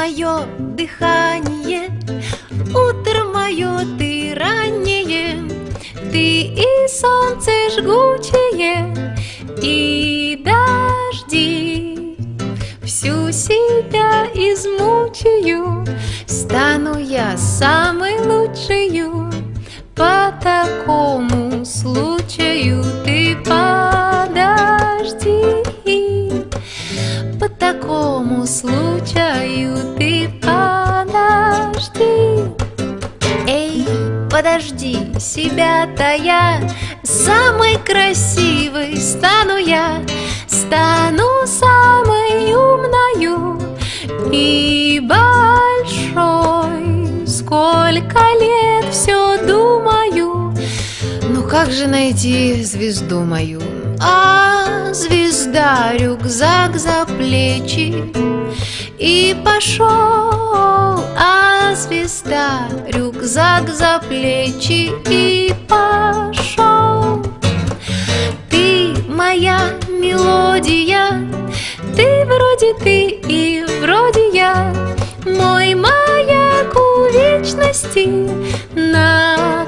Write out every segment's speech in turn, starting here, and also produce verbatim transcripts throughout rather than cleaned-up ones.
мое дыхание, утро мое ты раннее, ты и солнце жгучее, и дожди. Всю себя измучаю, стану я самой лучшею. По такому случаю ты подожди. По такому случаю ты подожди. Эй, подожди, себя-то я самой красивой стану я, стану самой умною и большой. Сколько лет все думаю, ну как же найти звезду мою? А звезда рюкзак за плечи и пошел. А звезда рюкзак за плечи и пошел. Ты моя мелодия, ты вроде ты и вроде я, мой маяк у вечности на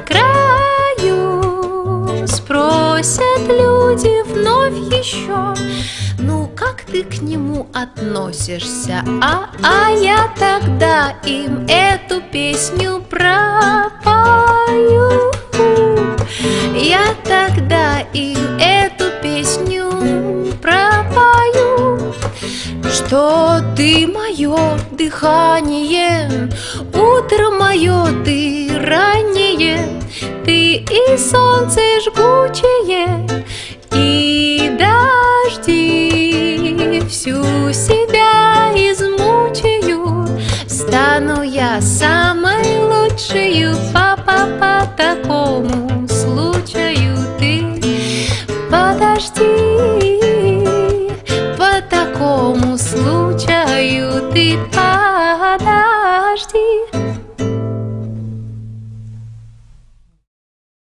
краю. Спросят люди вновь еще, ну как ты к нему относишься? А, а я тогда им эту песню пропою. Я тогда им эту песню пропою. Что ты мое дыхание, утро мое ты раннее, ты и солнце жгучее, и дожди. Всю себя измучаю, стану я самой лучшею. Папа, по такому случаю ты подожди. По такому случаю ты подожди.